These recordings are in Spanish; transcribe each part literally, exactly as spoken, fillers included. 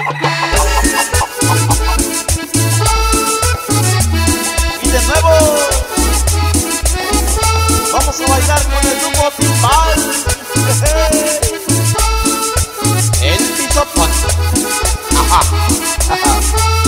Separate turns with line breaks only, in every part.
Y de nuevo vamos a bailar con el grupo Timbal. El pisotón. Ajá, ajá.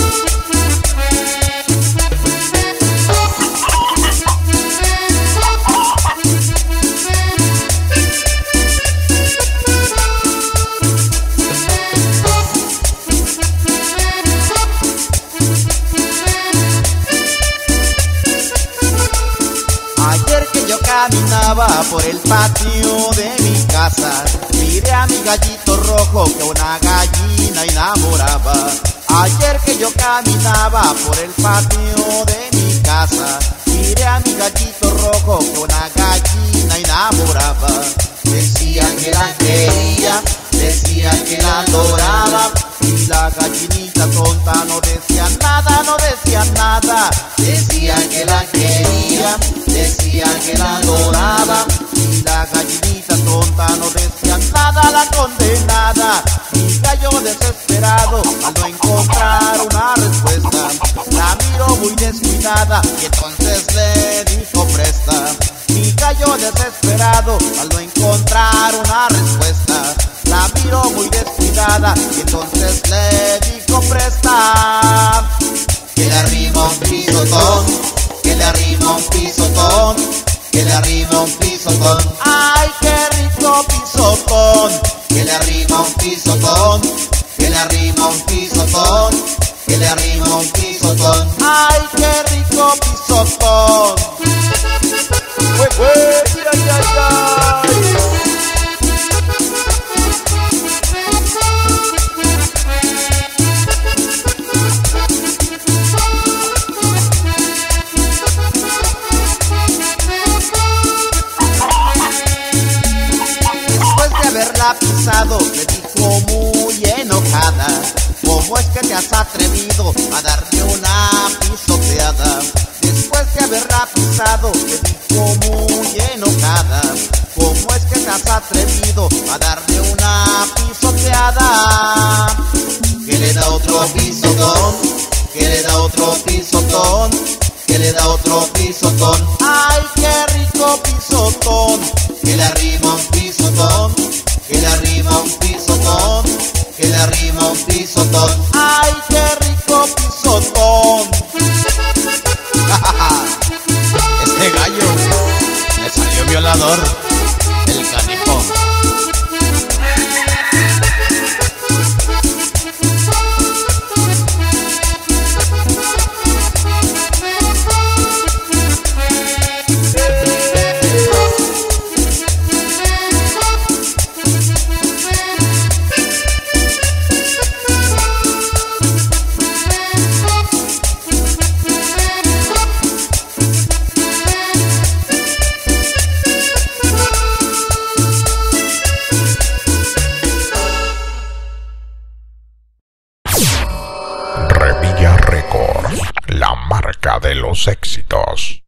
Ayer que yo caminaba por el patio de mi casa, miré a mi gallito rojo que una gallina enamoraba. Ayer que yo caminaba por el patio de mi casa, miré a mi gallito rojo que una gallina enamoraba. Decía que la quería, decía que la adoraba, y la gallinita tonta no decía nada, no decía nada. Decía que la quería, decía que la adoraba, y la gallinita tonta no decía nada, la condenada. Mi gallo desesperado al no encontrar una respuesta, la miró muy descuidada y entonces le dijo presta. Mi gallo desesperado al no encontrar una respuesta, la miró muy descuidada y entonces le dijo presta. Que le arrima un pisotón, que le arrima un pisotón, que le arrima un pisotón. Ay, qué rico pisotón. Que le arrima un pisotón, que le arrima un pisotón, que le arrima un pisotón. Ay, qué rico pisotón. ¡Güey, güey! ¡Ay, ay, ay! Haberla pisado, le dijo muy enojada: ¿cómo es que te has atrevido a darme una pisoteada? Después de haberla pisado, le dijo muy enojada: ¿cómo es que te has atrevido a darme una pisoteada? Que le da otro pisotón, que le da otro pisotón, que le da otro pisotón. Ay, qué rico pisotón. Que le arrima un pisotón, que le arrima un pisotón, que le arrima un pisotón. Ay, qué rico pisotón. Este gallo le salió violador, el canijo.
Revilla Records, la marca de los éxitos.